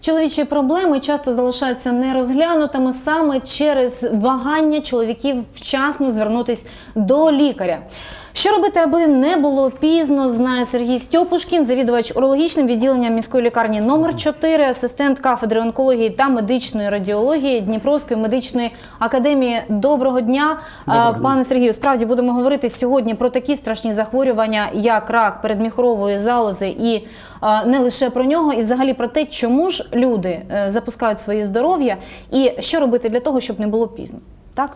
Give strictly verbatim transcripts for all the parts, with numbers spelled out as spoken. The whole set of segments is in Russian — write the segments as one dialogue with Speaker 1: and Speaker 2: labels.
Speaker 1: Чоловічі проблеми часто залишаються нерозглянутими саме через вагання чоловіків вчасно звернутися до лікаря. Що робити, аби не було пізно, знає Сергій Стьопушкін, завідувач урологічним відділенням міської лікарні номер чотири, асистент кафедри онкології та медичної радіології Дніпровської медичної академії. Доброго дня, Доброго дня. Пане Сергію. Справді будемо говорити сьогодні про такі страшні захворювання, як рак передміхорової залози, і не лише про нього, і взагалі про те, чому ж люди запускають своє здоров'я і що робити для того, щоб не було пізно. Так?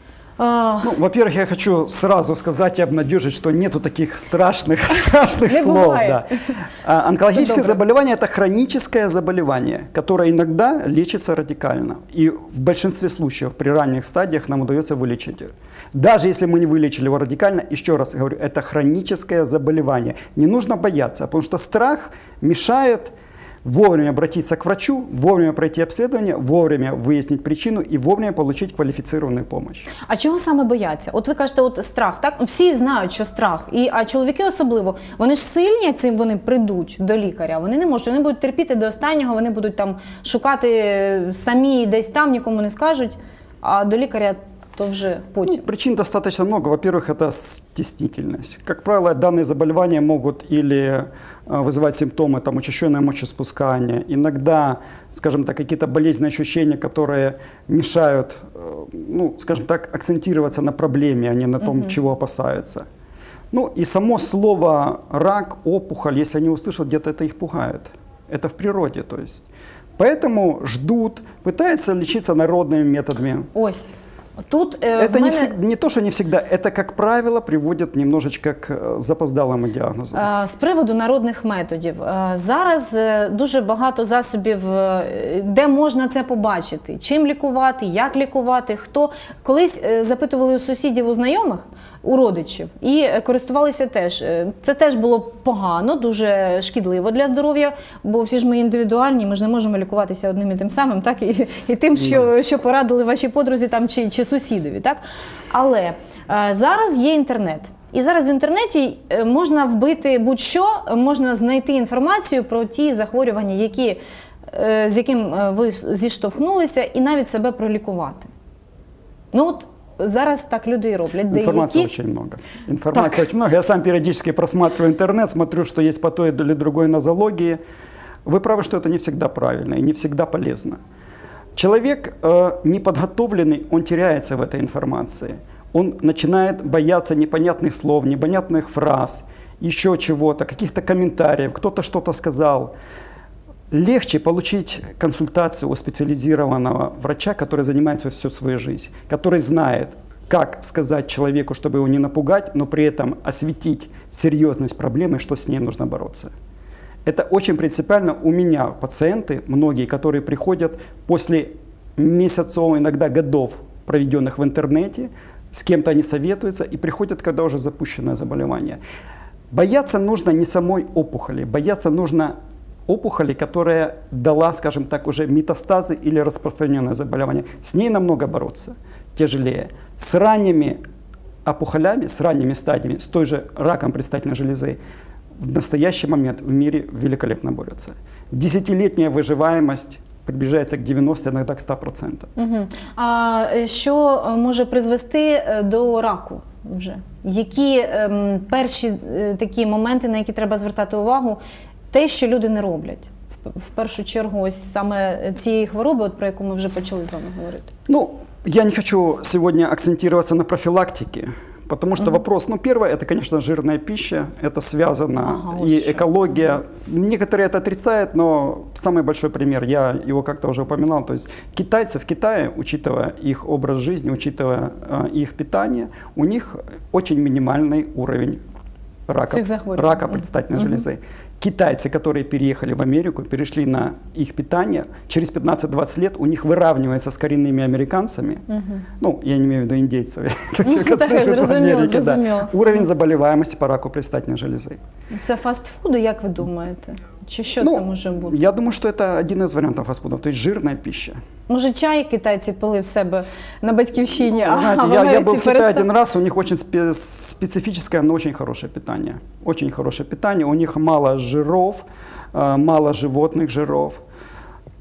Speaker 2: Ну, во-первых, я хочу сразу сказать и обнадежить, что нету таких страшных, страшных слов. Да. А, онкологическое заболевание – это хроническое заболевание, которое иногда лечится радикально. И в большинстве случаев при ранних стадиях нам удается вылечить. Даже если мы не вылечили его радикально, еще раз говорю, это хроническое заболевание. Не нужно бояться, потому что страх мешает вовремя обратиться к врачу, вовремя пройти обследование, вовремя выяснить причину и вовремя получить квалифицированную помощь.
Speaker 1: А чого саме бояться? От ви кажете, от страх, так? Всі знають, що страх, і, а чоловіки особливо, вони ж сильні, цим вони прийдуть до лікаря, вони не можуть, вони будуть терпіти до останнього, вони будуть там шукати самі десь там, нікому не скажуть, а до лікаря то вже потім.
Speaker 2: Ну, причин достаточно много. Во-первых, это стеснительность. Как правило, данные заболевания могут или вызывать симптомы, там, учащенное мочеиспускание, иногда, скажем так, какие-то болезненные ощущения, которые мешают, ну, скажем так, акцентироваться на проблеме, а не на том, угу. чего опасаются. Ну, и само слово «рак», «опухоль», если они услышат, где-то это их пугает. Это в природе, то есть. Поэтому ждут, пытаются лечиться народными методами.
Speaker 1: Ось. Тут, э,
Speaker 2: это
Speaker 1: мене...
Speaker 2: не, всег... не то, что не всегда, это, как правило, приводит немножечко к запоздалому діагнозу.
Speaker 1: З приводу народних методів. Зараз дуже багато засобів, де можна це побачити. Чим лікувати, як лікувати, хто. Колись запитували у сусідів, у знайомих, у родичів і користувалися теж. Це теж було погано, дуже шкідливо для здоров'я, бо всі ж ми індивідуальні, ми ж не можемо лікуватися одним і тим самим, так, і, і тим, що, що порадили ваші подрузі там, чи, чи сусідові. Так? Але е, зараз є інтернет. І зараз в інтернеті можна вбити будь-що, можна знайти інформацію про ті захворювання, які, е, з яким ви зіштовхнулися, і навіть себе пролікувати. Ну от, зараз так люди и роблять.
Speaker 2: Информации які... очень много. Информации так. очень много. Я сам периодически просматриваю интернет, смотрю, что есть по той или другой нозологии. Вы правы, что это не всегда правильно и не всегда полезно. Человек э, неподготовленный, он теряется в этой информации. Он начинает бояться непонятных слов, непонятных фраз, еще чего-то, каких-то комментариев, кто-то что-то сказал. Легче получить консультацию у специализированного врача, который занимается всю свою жизнь, который знает, как сказать человеку, чтобы его не напугать, но при этом осветить серьезность проблемы, что с ней нужно бороться. Это очень принципиально. У меня пациенты, многие, которые приходят после месяцев, иногда годов, проведенных в интернете, с кем-то они советуются и приходят, когда уже запущенное заболевание. Бояться нужно не самой опухоли, бояться нужно опухоли, которая дала, скажем так, уже метастазы или распространенное заболевание. С ней намного бороться тяжелее. С ранними опухолями, с ранними стадиями, с той же раком предстательной железы, в настоящий момент в мире великолепно борются. Десятилетняя выживаемость приближається к дев'яноста, иногда к ста процентам.
Speaker 1: Угу. А що може призвести до раку вже? Які ем, перші е, такі моменти, на які треба звертати увагу? Те, що люди не роблять. В першу чергу, ось саме цієї хвороби, от, про яку ми вже почали з вами говорити.
Speaker 2: Ну, я не хочу сегодня акцентироваться на профилактике, потому что mm-hmm. вопрос, ну, первое, это, конечно, жирная пища, это связано, ага, и вот экология. Некоторые это отрицают, но самый большой пример, я его как-то уже упоминал, то есть китайцы в Китае, учитывая их образ жизни, учитывая э, их питание, у них очень минимальный уровень рака, рака предстательной mm-hmm. железы. Китайцы, которые переехали в Америку, перешли на их питание, через пятнадцать-двадцать лет у них выравнивается с коренными американцами, угу. ну, я не имею в виду индейцев, которые живут в Америке, да, уровень заболеваемости по раку предстательной железы.
Speaker 1: Це фастфуды, як ви думаєте? Чи що ну, це може бути?
Speaker 2: Я думаю, що це один із варіантів фастфудів, тобто жирна пища.
Speaker 1: Може, чай китайці пили в себе на батьківщині,
Speaker 2: ну,
Speaker 1: а
Speaker 2: знаете,
Speaker 1: в
Speaker 2: я,
Speaker 1: Америці
Speaker 2: я был в Китае
Speaker 1: перестав...
Speaker 2: один раз, у них очень спе специфическое, но очень хорошее питание. Очень хорошее питание, у них мало жиров, мало животных жиров.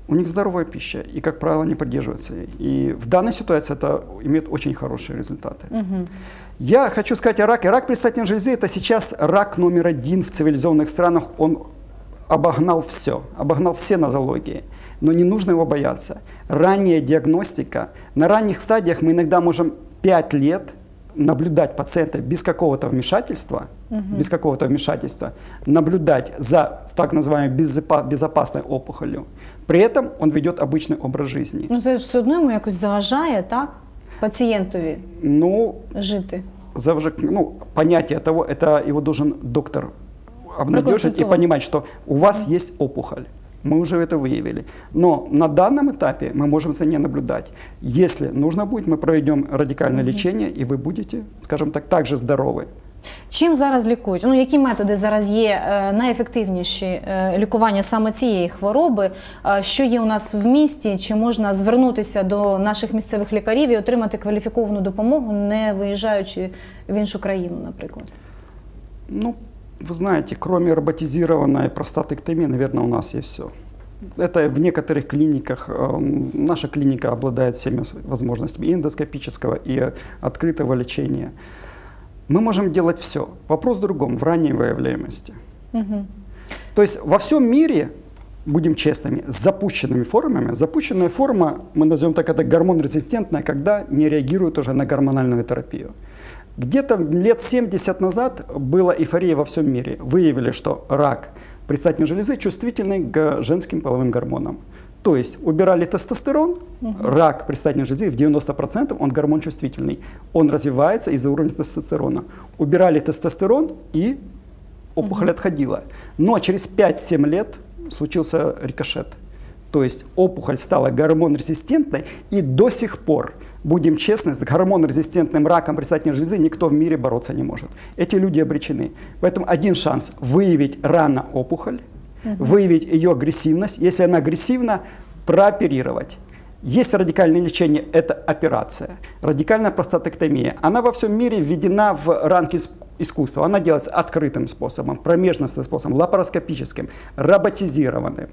Speaker 2: у них здоровая пища, и, как правило, они придерживаются ей. И в данной ситуации это имеет очень хорошие результаты.
Speaker 1: Угу.
Speaker 2: Я хочу сказать о раке. Рак предстательной железы – это сейчас рак номер один в цивилизованных странах. Он обогнал все, обогнал все нозологии. Но не нужно его бояться. Ранняя диагностика. На ранних стадиях мы иногда можем пять лет наблюдать пациента без какого-то вмешательства, угу. без какого-то вмешательства, наблюдать за так называемой безопасной опухолью. При этом он ведет обычный образ жизни.
Speaker 1: Ну, це ж все одно йому якось заважає, так? Пацієнтові
Speaker 2: ну,
Speaker 1: жити.
Speaker 2: Завжди, ну, понятие того, это его должен доктор обнадежить и понимать, что у вас есть опухоль. Мы уже это выявили. Но на данном этапе мы можем это не наблюдать. Если нужно будет, мы проведем радикальное mm-hmm. лечение, и вы будете, скажем так, также здоровы.
Speaker 1: Чим зараз лікують? Ну, які методи зараз є е, найефективніші е, лікування саме цієї хвороби? Е, що є у нас в місті? Чи можна звернутися до наших місцевих лікарів і отримати кваліфіковану допомогу, не виїжджаючи в іншу країну, наприклад?
Speaker 2: Ну, вы знаете, кроме роботизированной простатектомии, наверное, у нас есть все. Это в некоторых клиниках, наша клиника обладает всеми возможностями и эндоскопического, и открытого лечения. Мы можем делать все. Вопрос в другом, в ранней выявляемости. Угу. То есть во всем мире, будем честными, с запущенными формами, запущенная форма, мы назовем так, это гормон-резистентная, когда не реагирует уже на гормональную терапию. Где-то лет семьдесят назад была эйфория во всем мире. Выявили, что рак предстательной железы чувствительный к женским половым гормонам. То есть убирали тестостерон, угу. рак предстательной железы в девяносто процентов он гормон чувствительный. Он развивается из-за уровня тестостерона. Убирали тестостерон, и опухоль угу. отходила. Но через пять-семь лет случился рикошет. То есть опухоль стала гормон-резистентной, и до сих пор, будем честны, с гормон-резистентным раком предстательной железы никто в мире бороться не может. Эти люди обречены. Поэтому один шанс – выявить рано опухоль, угу. выявить ее агрессивность. Если она агрессивна, прооперировать. Есть радикальное лечение – это операция. Радикальная простатектомия. Она во всем мире введена в рамки искусства. Она делается открытым способом, промежностным способом, лапароскопическим, роботизированным.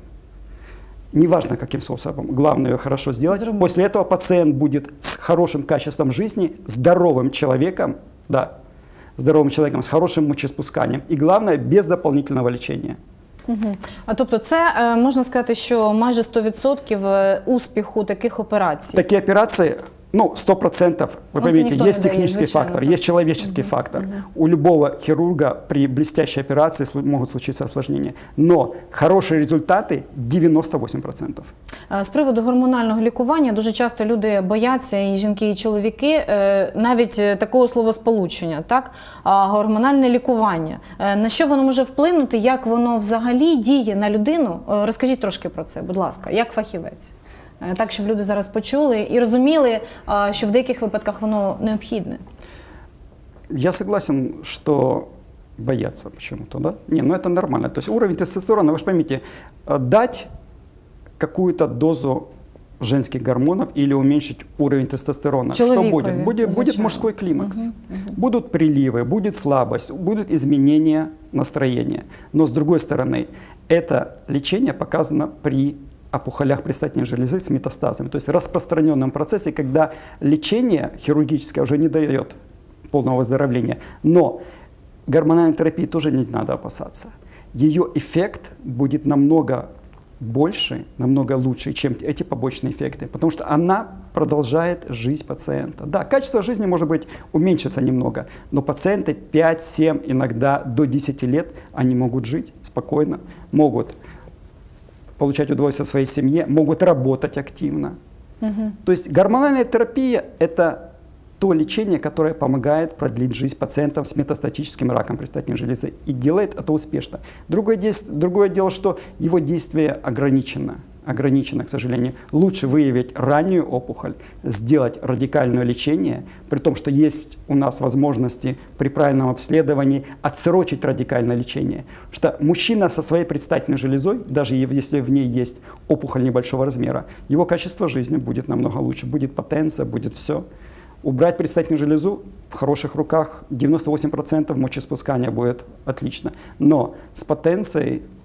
Speaker 2: Неважно, каким способом, главное ее хорошо сделать. Взрывать. После этого пациент будет с хорошим качеством жизни, здоровым человеком, да, здоровым человеком, с хорошим мочеиспусканием. И главное, без дополнительного лечения.
Speaker 1: Угу. А тобто це, можна сказати, що майже сто відсотків успіху таких операцій?
Speaker 2: Такі операції, ну, сто процентов, вы поймите, есть технический фактор, есть человеческий угу. фактор. Угу. У любого хирурга при блестящей операции могут случиться осложнения. Но хорошие результаты девяносто восемь процентов.
Speaker 1: З приводу гормонального лікування дуже часто люди бояться, і жінки, і чоловіки, навіть такого словосполучення, так? Гормональне лікування. На що воно може вплинути, як воно взагалі діє на людину? Розкажіть трошки про це, будь ласка, як фахівець. Так, щоб люди зараз почули і розуміли, що в деяких випадках воно необхідне.
Speaker 2: Я согласен, что боятся почему-то, да? Не, ну это нормально. То есть уровень тестостерона, вы же поймите, дать какую-то дозу женских гормонов или уменьшить уровень тестостерона. Человекове, что будет? Будет, будет мужской климакс. Угу, угу. Будут приливы, будет слабость, будут изменения настроения. Но с другой стороны, это лечение показано при опухолях предстательной железы с метастазами, то есть распространенном процессе, когда лечение хирургическое уже не дает полного выздоровления. Но гормональной терапии тоже не надо опасаться. Ее эффект будет намного больше, намного лучше, чем эти побочные эффекты, потому что она продолжает жизнь пациента. Да, качество жизни, может быть, уменьшится немного, но пациенты пять-семь, иногда до десяти лет, они могут жить спокойно, могут получать удовольствие в своей семье, могут работать активно. Угу. То есть гормональная терапия – это то лечение, которое помогает продлить жизнь пациентам с метастатическим раком предстательной железы. И делает это успешно. Другое, другое дело, что его действие ограничено. ограничено, к сожалению. Лучше выявить раннюю опухоль, сделать радикальное лечение, при том, что есть у нас возможности при правильном обследовании отсрочить радикальное лечение. Что мужчина со своей предстательной железой, даже если в ней есть опухоль небольшого размера, его качество жизни будет намного лучше, будет потенция, будет все. Убрать предстательную железу в хороших руках, девяносто восемь процентов мочеиспускания будет отлично. Но с потенцией,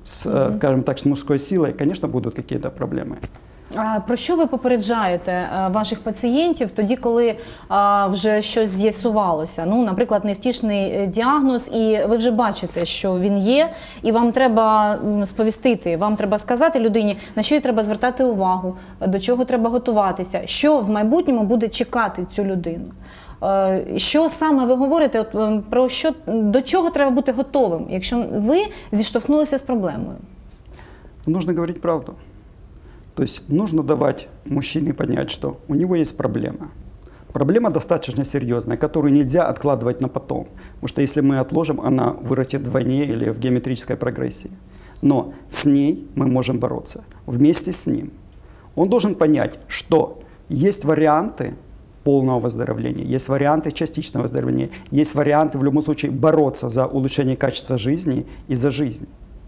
Speaker 2: с, э, скажем так, с мужской силой, конечно, будут какие-то проблемы.
Speaker 1: А про що ви попереджаєте е, ваших пацієнтів тоді, коли а, вже щось з'ясувалося? Ну, наприклад, невтішний е, діагноз, і ви вже бачите, що він є, і вам треба м, сповістити, вам треба сказати людині, на що їй треба звертати увагу, до чого треба готуватися, що в майбутньому буде чекати цю людину. Е, Що саме ви говорите, от, ем, про що, до чого треба бути готовим, якщо ви зіштовхнулися з проблемою?
Speaker 2: Нужно говорить правду. То есть нужно давать мужчине понять, что у него есть проблема. Проблема достаточно серьезная, которую нельзя откладывать на потом. Потому что если мы отложим, она вырастет вдвойне или в геометрической прогрессии. Но с ней мы можем бороться вместе с ним. Он должен понять, что есть варианты полного выздоровления, есть варианты частичного выздоровления, есть варианты в любом случае бороться за улучшение качества жизни и за жизнь.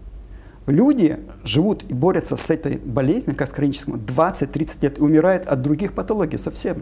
Speaker 2: Люди живут и борются с этой болезнью, как с хроническим, двадцать-тридцать лет и умирают от других патологий совсем.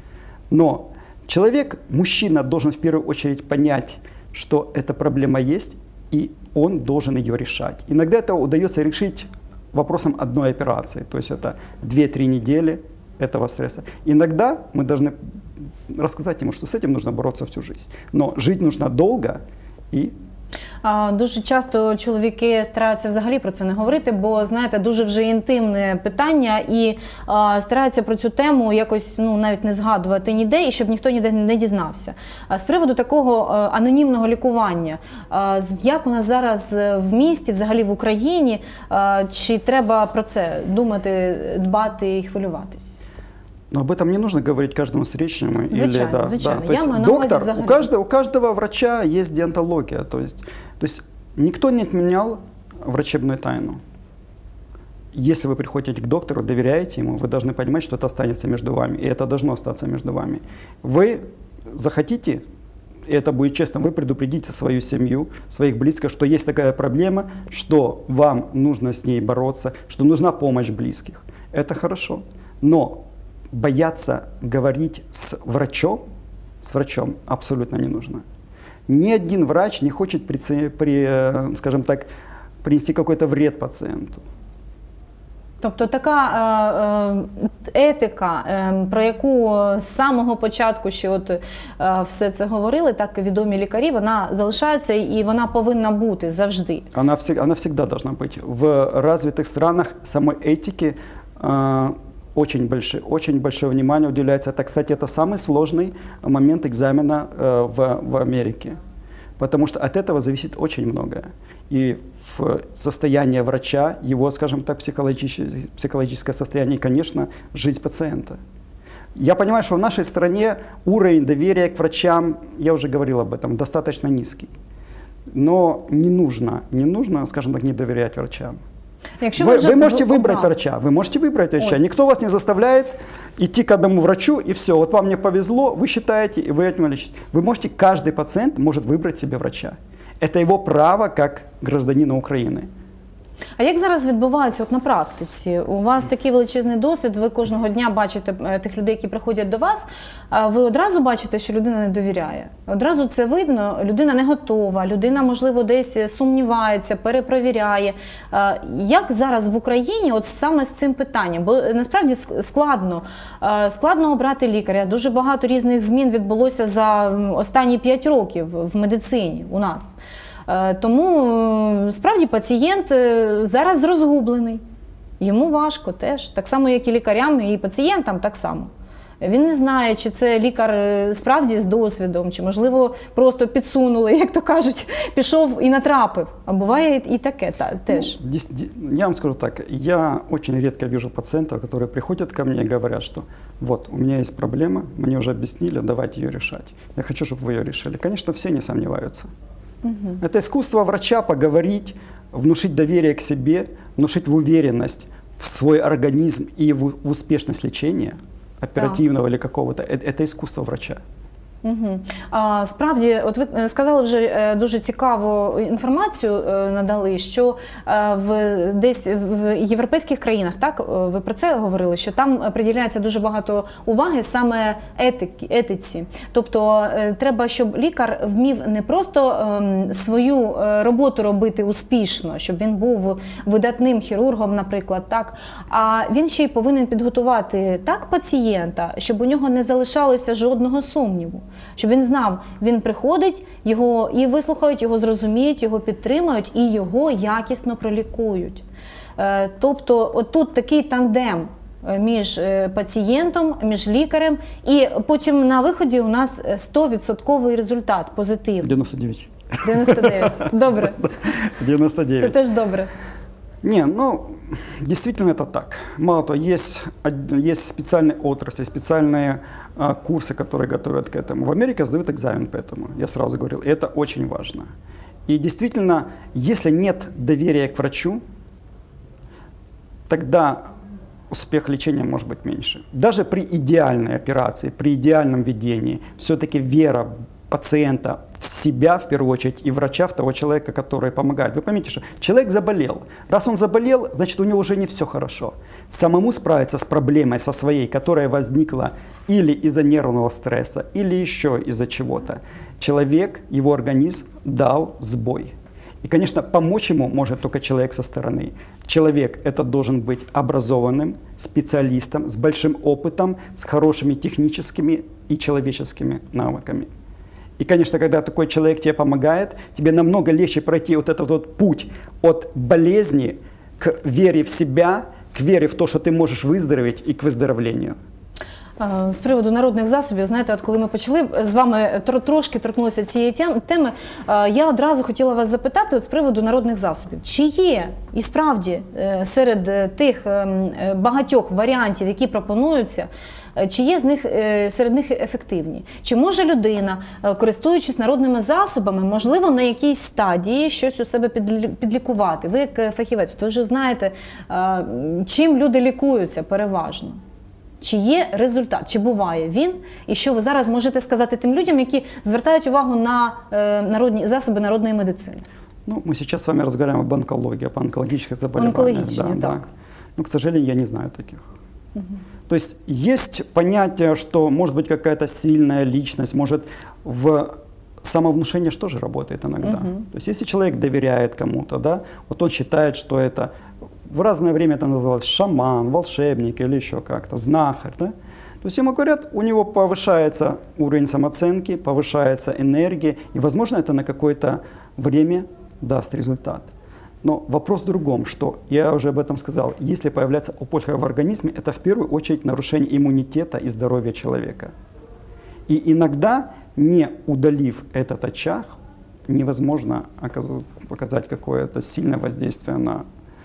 Speaker 2: Но человек, мужчина, должен в первую очередь понять, что эта проблема есть, и он должен ее решать. Иногда это удается решить вопросом одной операции, то есть это две-три недели этого стресса. Иногда мы должны рассказать ему, что с этим нужно бороться всю жизнь. Но жить нужно долго и
Speaker 1: А, Дуже часто чоловіки стараються взагалі про це не говорити, бо, знаєте, дуже вже інтимне питання, і а, стараються про цю тему якось, ну, навіть не згадувати ніде, і щоб ніхто ніде не дізнався. А з приводу такого а, анонімного лікування, а, з- як у нас зараз в місті, взагалі в Україні, а, чи треба про це думати, дбати і хвилюватись?
Speaker 2: Но об этом не нужно говорить каждому встречному.
Speaker 1: Звичайно,
Speaker 2: да,
Speaker 1: звичайно.
Speaker 2: да. То
Speaker 1: Я
Speaker 2: есть
Speaker 1: маю на увазі
Speaker 2: доктор,
Speaker 1: взагалі.
Speaker 2: у каждого, у каждого врача есть деонтология. То есть, то есть никто не отменял врачебную тайну. Если вы приходите к доктору, доверяете ему, вы должны понимать, что это останется между вами. И это должно остаться между вами. Вы захотите, и это будет честно, вы предупредите свою семью, своих близких, что есть такая проблема, что вам нужно с ней бороться, что нужна помощь близких. Это хорошо. Но бояться говорить с врачом, с врачом абсолютно не нужно. Ни один врач не хочет, при, при, э, скажем так, принести какой-то вред пациенту.
Speaker 1: Тобто така е, е, етика, е, про яку з самого початку ще от е, все це говорили, так відомі лікарі, вона залишається і вона повинна бути завжди.
Speaker 2: Она, всег- она всегда должна быть. В развитых странах самой этике э, очень, большое, очень большое внимание уделяется. Это, кстати, это самый сложный момент экзамена э, в, в Америке. Потому что от этого зависит очень многое. И в состояние врача, его, скажем так, психологическое, психологическое состояние, и, конечно, жизнь пациента. Я понимаю, что в нашей стране уровень доверия к врачам, я уже говорил об этом, достаточно низкий. Но не нужно, не нужно, скажем так, не доверять врачам.
Speaker 1: Якщо
Speaker 2: Вы,
Speaker 1: вже
Speaker 2: вы можете выбрать
Speaker 1: обрали.
Speaker 2: врача, вы можете выбрать врача.
Speaker 1: Ось.
Speaker 2: Никто вас не заставляет идти к одному врачу, и все, вот вам не повезло, вы считаете, и вы от него лечитесь. Вы можете, каждый пациент может выбрать себе врача. Это его право как гражданина Украины.
Speaker 1: А як зараз відбувається от на практиці? У вас такий величезний досвід, ви кожного дня бачите е, тих людей, які приходять до вас, а ви одразу бачите, що людина не довіряє. Одразу це видно, людина не готова, людина, можливо, десь сумнівається, перепровіряє. Е, Як зараз в Україні от саме з цим питанням? Бо е, насправді ск- складно. Е, Складно обрати лікаря. Дуже багато різних змін відбулося за м, останні п'ять років в медицині у нас. Е, Тому е, справді пацієнт е, зараз розгублений. Йому важко теж. Так само, як і лікарям, і пацієнтам так само. Він не знає, чи це лікар е, справді з досвідом, чи, можливо, просто підсунули, як то кажуть, пішов і натрапив. А буває і і таке та, теж.
Speaker 2: Дес- де- Я вам скажу так, я очень редко вижу пациентов, которые приходят ко мне и говорят, что вот, у меня есть проблема, мне уже объяснили, давайте ее решать. Я хочу, чтобы вы ее решили. Конечно, все не сомневаются. Это искусство врача поговорить, внушить доверие к себе, внушить в уверенность в свой организм и в, в успешность лечения, оперативного или какого-то. Это, это искусство врача.
Speaker 1: Угу. А, справді, от ви сказали вже е, дуже цікаву інформацію е, надали, що е, в десь в європейських країнах, так, е, ви про це говорили, що там приділяється дуже багато уваги саме етики, етиці. Тобто е, треба, щоб лікар вмів не просто е, свою е, роботу робити успішно, щоб він був видатним хірургом, наприклад, так, а він ще й повинен підготувати так пацієнта, щоб у нього не залишалося жодного сумніву. Щоб він знав, він приходить, його і вислухають, його зрозуміють, його підтримають і його якісно пролікують. Тобто отут такий тандем між пацієнтом, між лікарем, і потім на виході у нас сто відсотків результат, позитив.
Speaker 2: девяносто девять.
Speaker 1: дев'яносто дев'ять. Добре.
Speaker 2: девяносто девять.
Speaker 1: Це теж добре.
Speaker 2: Не, ну, действительно это так. Мало того, есть, есть специальные отрасли, специальные а, курсы, которые готовят к этому. В Америке сдают экзамен по этому, я сразу говорил, и это очень важно. И действительно, если нет доверия к врачу, тогда успех лечения может быть меньше. Даже при идеальной операции, при идеальном ведении, все-таки вера пациента в себя, в первую очередь, и врача, в того человека, который помогает. Вы поймите, что человек заболел. Раз он заболел, значит, у него уже не все хорошо. Самому справиться с проблемой, со своей, которая возникла или из-за нервного стресса, или еще из-за чего-то, человек, его организм дал сбой. И, конечно, помочь ему может только человек со стороны. Человек это должен быть образованным, специалистом, с большим опытом, с хорошими техническими и человеческими навыками. И, конечно, когда такой человек тебе помогает, тебе намного легче пройти вот этот вот путь от болезни к вере в себя, к вере в то, что ты можешь выздороветь, и к выздоровлению.
Speaker 1: З приводу народних засобів, знаєте, от коли ми почали з вами трошки торкнулися цієї теми, я одразу хотіла вас запитати от з приводу народних засобів. Чи є і справді серед тих багатьох варіантів, які пропонуються, чи є з них, серед них ефективні? Чи може людина, користуючись народними засобами, можливо, на якійсь стадії щось у себе підлікувати? Ви як фахівець, ви вже знаєте, чим люди лікуються переважно? Чи є результат, чи буває він, і що ви зараз можете сказати тим людям, які звертають увагу на е, народні засоби народної медицини?
Speaker 2: Ну, мы сейчас с вами разговариваем об онкологии, об онкологических заболеваниях.
Speaker 1: Онкологичные,
Speaker 2: да,
Speaker 1: так.
Speaker 2: Да. Но, к сожалению, я не знаю таких.
Speaker 1: Угу.
Speaker 2: То есть есть понятие, что может быть какая-то сильная личность, может в самовнушение что же работает иногда. Угу. То есть если человек доверяет кому-то, да, вот он считает, что это... В разное время это называлось шаман, волшебник или еще как-то, знахарь. Да? То есть ему говорят, у него повышается уровень самооценки, повышается энергия, и, возможно, это на какое-то время даст результат. Но вопрос в другом, что, я уже об этом сказал, если появляется опухоль в организме, это в первую очередь нарушение иммунитета и здоровья человека. И иногда, не удалив этот очаг, невозможно показать какое-то сильное воздействие на...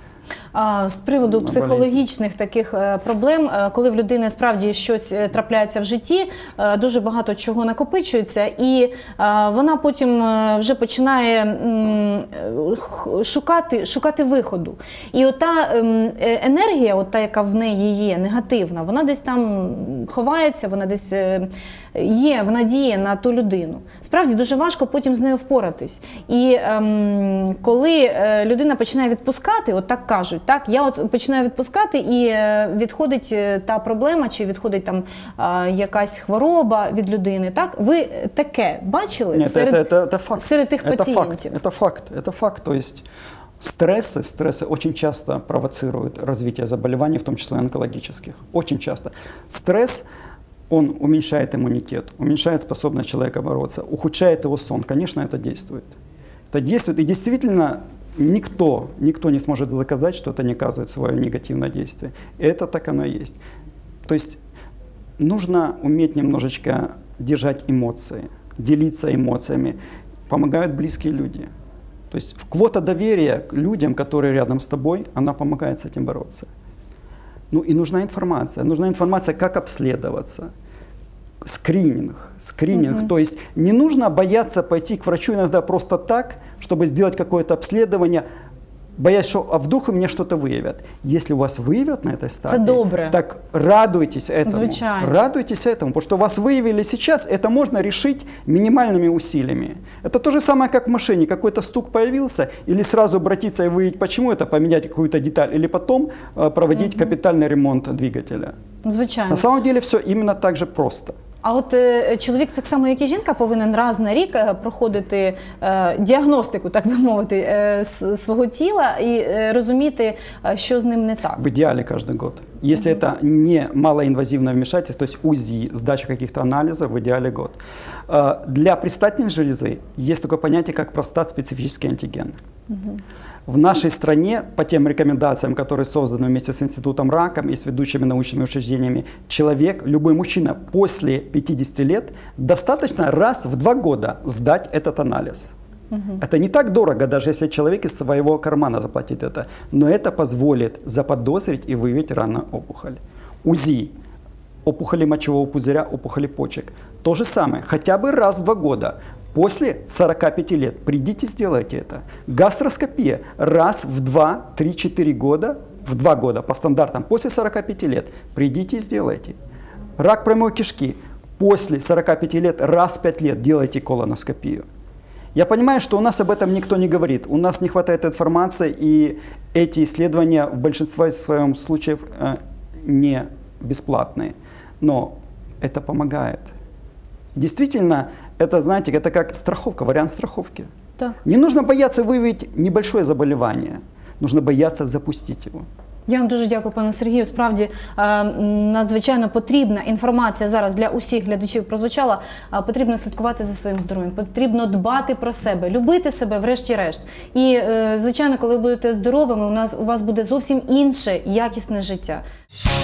Speaker 1: З приводу психологічних таких проблем, коли в людини справді щось трапляється в житті, дуже багато чого накопичується, і вона потім вже починає шукати, шукати виходу. І ота енергія, ота, яка в неї є, негативна, вона десь там ховається, вона десь є, вона діє на ту людину. Справді дуже важко потім з нею впоратись. І ем, коли людина починає відпускати, от так кажуть, так, я от починаю відпускати і відходить та проблема, чи відходить там а, якась хвороба від людини, так? Ви таке бачили?
Speaker 2: Нет,
Speaker 1: серед,
Speaker 2: это, это, это факт.
Speaker 1: серед тих
Speaker 2: это
Speaker 1: пацієнтів?
Speaker 2: Факт, это факт, это факт. То есть стрессы, стрессы очень часто провоцируют развитие заболеваний, в том числе онкологических. Очень часто. Стресс, он уменьшает иммунитет, уменьшает способность человека бороться, ухудшает его сон. Конечно, это действует. Это действует. И действительно, никто, никто не сможет доказать, что это не оказывает свое негативное действие. И это так оно и есть. То есть нужно уметь немножечко держать эмоции, делиться эмоциями. Помогают близкие люди. То есть квота доверия к людям, которые рядом с тобой, она помогает с этим бороться. Ну и нужна информация. Нужна информация, как обследоваться. Скрининг. Скрининг. Mm-hmm. То есть не нужно бояться пойти к врачу иногда просто так, чтобы сделать какое-то обследование, боясь, что а вдруг мне что-то выявят. Если у вас выявят на этой стадии,
Speaker 1: добре.
Speaker 2: так радуйтесь этому.
Speaker 1: Звичайно.
Speaker 2: Радуйтесь этому, потому что вас выявили сейчас, это можно решить минимальными усилиями. Это то же самое, как в машине. Какой-то стук появился, или сразу обратиться и выявить, почему это, поменять какую-то деталь, или потом э, проводить угу. капитальный ремонт двигателя.
Speaker 1: Звичайно.
Speaker 2: На самом деле все именно так же просто.
Speaker 1: А от е, чоловік, так само як і жінка, повинен раз на рік е, проходити е, діагностику, так би мовити, е, с, свого тіла і е, розуміти, е, що з ним не так.
Speaker 2: В идеале каждый год. Если mm-hmm. это не малоинвазивное вмешательство, то есть УЗИ, сдача каких-то анализов, в идеале год. Э, для предстательной железы есть такое понятие, как простат-специфический антиген. Mm-hmm. В нашей стране, по тем рекомендациям, которые созданы вместе с Институтом рака и с ведущими научными учреждениями, человек, любой мужчина после пятидесяти лет достаточно раз в два года сдать этот анализ. Угу. Это не так дорого, даже если человек из своего кармана заплатит это, но это позволит заподозрить и выявить рано опухоль. УЗИ, опухоли мочевого пузыря, опухоли почек. То же самое, хотя бы раз в два года. После сорока пяти лет придите, сделайте это. Гастроскопия раз в два, три, четыре года, в два года по стандартам, после сорока пяти лет придите и сделайте. Рак прямой кишки после сорока пяти лет раз в пять лет делайте колоноскопию. Я понимаю, что у нас об этом никто не говорит, у нас не хватает информации, и эти исследования в большинстве своем случаев э, не бесплатные, но это помогает. Действительно, это, знаете, это как страховка, вариант страховки.
Speaker 1: Да.
Speaker 2: Не нужно бояться выявить небольшое заболевание, нужно бояться запустить его.
Speaker 1: Я вам дуже дякую, пане Сергію. Справді е, надзвичайно потрібна інформація зараз для усіх глядачів прозвучала. Е, потрібно слідкувати за своїм здоров'ям, потрібно дбати про себе, любити себе врешті-решт. І, е, звичайно, коли будете здоровими, у нас у вас буде зовсім інше якісне життя.